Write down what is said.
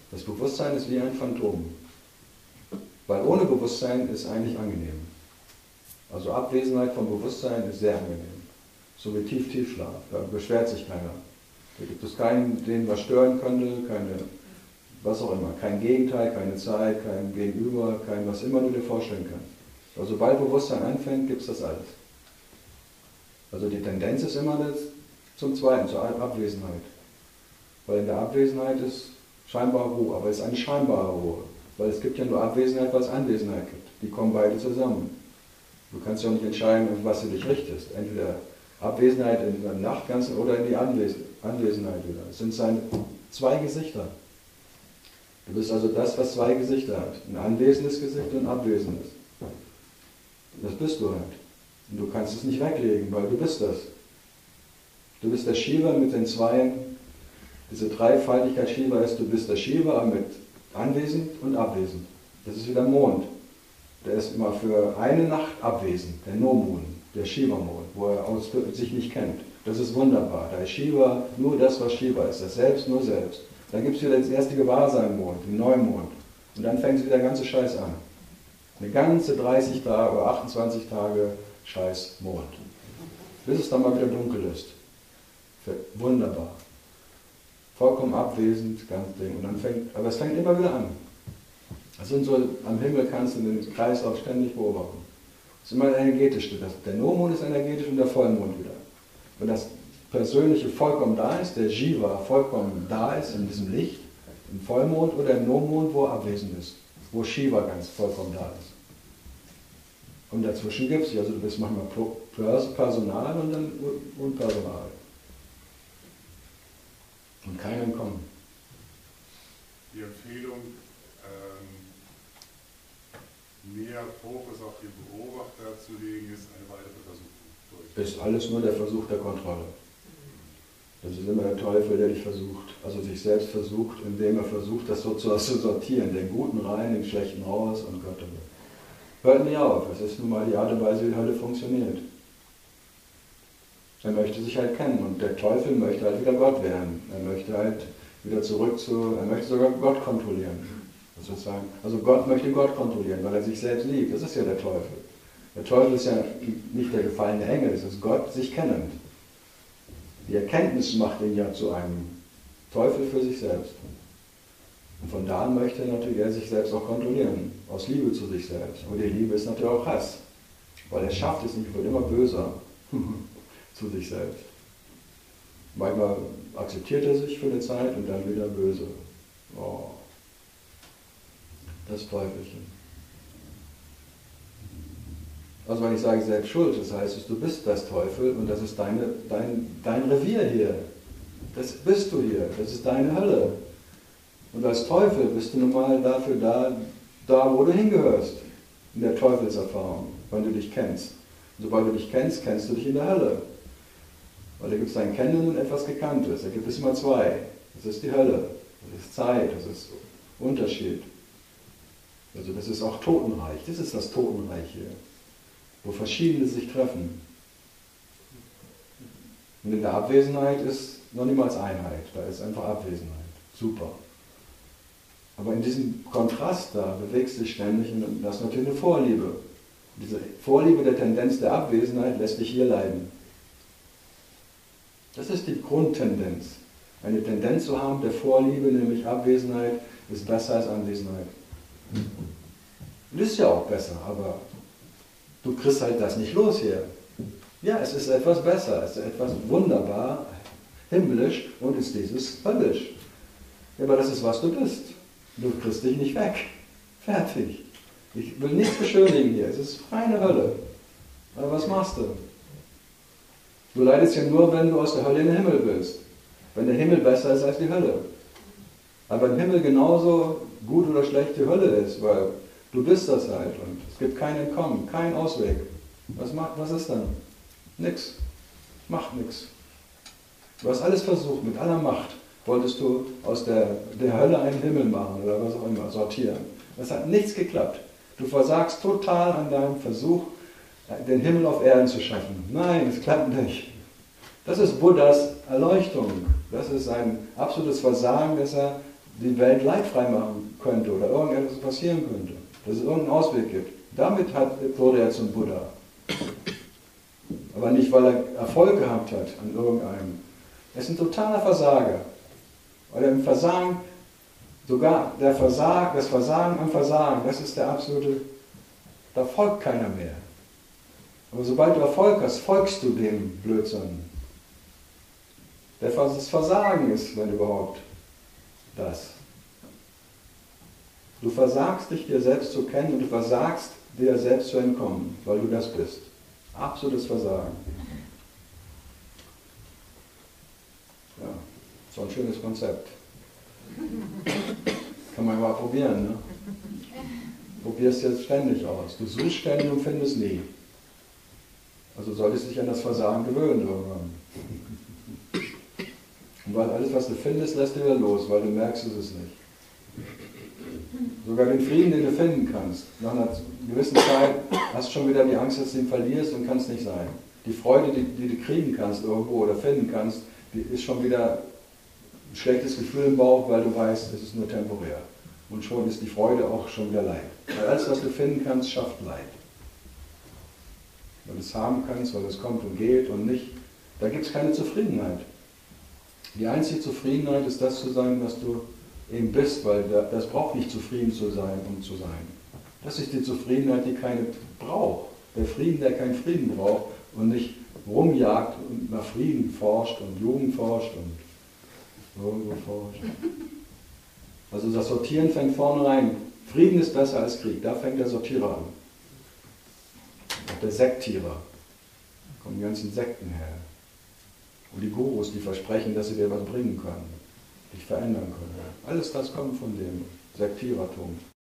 Das Bewusstsein ist wie ein Phantom. Weil ohne Bewusstsein ist eigentlich angenehm. Also Abwesenheit vom Bewusstsein ist sehr angenehm. So wie Tiefschlaf, da beschwert sich keiner. Da gibt es keinen, den was stören könnte, keine, was auch immer, kein Gegenteil, keine Zeit, kein Gegenüber, kein was immer du dir vorstellen kannst. Also sobald Bewusstsein anfängt, gibt es das alles. Also die Tendenz ist immer das zum Zweiten, zur Abwesenheit. Weil in der Abwesenheit ist scheinbar Ruhe, aber es ist eine scheinbare Ruhe. Weil es gibt ja nur Abwesenheit, weil es Anwesenheit gibt. Die kommen beide zusammen. Du kannst ja auch nicht entscheiden, auf was du dich richtest. Entweder Abwesenheit in der Nacht ganz oder in die Anwesenheit wieder. Es sind seine zwei Gesichter. Du bist also das, was zwei Gesichter hat. Ein anwesendes Gesicht und ein abwesendes. Das bist du halt. Und du kannst es nicht weglegen, weil du bist das. Du bist der Shiva mit den Zweien. Diese Dreifaltigkeit Shiva ist, du bist der Shiva mit anwesend und abwesend. Das ist wie der Mond. Der ist immer für eine Nacht abwesend, der No-Moon, der Shiva-Mond, wo er sich nicht kennt. Das ist wunderbar. Da ist Shiva nur das, was Shiva ist. Das Selbst nur Selbst. Dann gibt es wieder das erste Gewahrsein-Mond, den Neumond. Und dann fängt wieder der ganze Scheiß an. Eine ganze 30 Tage oder 28 Tage Scheiß Mond. Bis es dann mal wieder dunkel ist. Wunderbar. Vollkommen abwesend, ganz Ding. Und dann aber es fängt immer wieder an. Das sind so, am Himmel kannst du den Kreislauf ständig beobachten. Das ist immer energetisch. Der No-Mond ist energetisch und der Vollmond wieder. Wenn das Persönliche vollkommen da ist, der Jiva vollkommen da ist in diesem Licht, im Vollmond oder im No-Mond, wo er abwesend ist, wo Shiva ganz vollkommen da ist. Und dazwischen gibt es, also du bist manchmal Personal und dann unpersonal. Und kein Entkommen. Die Empfehlung, mehr Fokus auf den Beobachter zu legen, ist eine weitere Versuchung. Ist alles nur der Versuch der Kontrolle. Das ist immer der Teufel, der dich versucht, also sich selbst versucht, indem er versucht, das so zu sortieren, den Guten rein, den Schlechten raus und Gott. Hört nie auf, es ist nun mal die Art und Weise, wie die Hölle funktioniert. Er möchte sich halt kennen und der Teufel möchte halt wieder Gott werden. Er möchte halt wieder er möchte sogar Gott kontrollieren. Sozusagen. Also Gott möchte Gott kontrollieren, weil er sich selbst liebt. Das ist ja der Teufel. Der Teufel ist ja nicht der gefallene Engel, es ist Gott sich kennend. Die Erkenntnis macht ihn ja zu einem Teufel für sich selbst. Und von da an möchte natürlich er sich selbst auch kontrollieren, aus Liebe zu sich selbst. Und die Liebe ist natürlich auch Hass, weil er schafft es nicht, wird immer böser zu sich selbst. Manchmal akzeptiert er sich für eine Zeit und dann wieder böse. Oh. Das Teufelchen. Also wenn ich sage selbst schuld, das heißt, du bist das Teufel und das ist dein Revier hier. Das bist du hier, das ist deine Hölle. Und als Teufel bist du nun mal dafür da wo du hingehörst, in der Teufelserfahrung, wenn du dich kennst. Und sobald du dich kennst, kennst du dich in der Hölle. Weil da gibt es ein Kennen und etwas Gekanntes, da gibt es immer zwei. Das ist die Hölle, das ist Zeit, das ist Unterschied. Also das ist auch Totenreich, das ist das Totenreich hier, wo verschiedene sich treffen. Und in der Abwesenheit ist noch niemals Einheit, da ist einfach Abwesenheit. Super. Aber in diesem Kontrast da bewegst du dich ständig und das ist natürlich eine Vorliebe. Diese Vorliebe der Tendenz der Abwesenheit lässt dich hier leiden. Das ist die Grundtendenz. Eine Tendenz zu haben der Vorliebe, nämlich Abwesenheit, ist besser als Anwesenheit. Das ist ja auch besser, aber du kriegst halt das nicht los hier. Ja, es ist etwas besser, es ist etwas wunderbar, himmlisch und ist dieses höllisch. Ja, aber das ist, was du bist. Du kriegst dich nicht weg. Fertig. Ich will nichts beschönigen hier, es ist reine Hölle. Aber was machst du? Du leidest ja nur, wenn du aus der Hölle in den Himmel willst. Wenn der Himmel besser ist als die Hölle. Aber im Himmel genauso gut oder schlecht die Hölle ist, weil du bist das halt und es gibt kein Entkommen, kein Ausweg. Was ist dann? Nix. Macht nix. Du hast alles versucht, mit aller Macht wolltest du aus der Hölle einen Himmel machen oder was auch immer, sortieren. Das hat nichts geklappt. Du versagst total an deinem Versuch, den Himmel auf Erden zu schaffen. Nein, es klappt nicht. Das ist Buddhas Erleuchtung. Das ist ein absolutes Versagen, das er die Welt leidfrei machen könnte oder irgendetwas passieren könnte, dass es irgendeinen Ausweg gibt. Damit wurde er zum Buddha. Aber nicht, weil er Erfolg gehabt hat an irgendeinem. Er ist ein totaler Versager. Weil er im Versagen, sogar das Versagen am Versagen, das ist der absolute, da folgt keiner mehr. Aber sobald du Erfolg hast, folgst du dem Blödsinn. Das Versagen ist, wenn überhaupt, das. Du versagst dich, dir selbst zu kennen, und du versagst, dir selbst zu entkommen, weil du das bist. Absolutes Versagen. Ja, so ein schönes Konzept. Kann man mal probieren, ne? Probier es jetzt ständig aus. Du suchst ständig und findest nie. Also solltest du dich an das Versagen gewöhnen irgendwann. Und weil alles, was du findest, lässt du wieder los, weil du merkst, es ist nicht. Sogar den Frieden, den du finden kannst, nach einer gewissen Zeit hast du schon wieder die Angst, dass du ihn verlierst und kannst nicht sein. Die Freude, die du kriegen kannst irgendwo oder finden kannst, die ist schon wieder ein schlechtes Gefühl im Bauch, weil du weißt, es ist nur temporär. Und schon ist die Freude auch schon wieder Leid. Weil alles, was du finden kannst, schafft Leid. Weil du es haben kannst, weil es kommt und geht und nicht, da gibt es keine Zufriedenheit. Die einzige Zufriedenheit ist das zu sein, was du eben bist, weil das braucht nicht zufrieden zu sein, um zu sein. Das ist die Zufriedenheit, die keine braucht. Der Frieden, der keinen Frieden braucht und nicht rumjagt und nach Frieden forscht und Jugend forscht und irgendwo forscht. Also das Sortieren fängt vorne rein. Frieden ist besser als Krieg, da fängt der Sortierer an. Auch der Sektierer. Da kommen die ganzen Sekten her. Und die Gurus, die versprechen, dass sie dir was bringen können, dich verändern können. Alles das kommt von dem Sektierertum.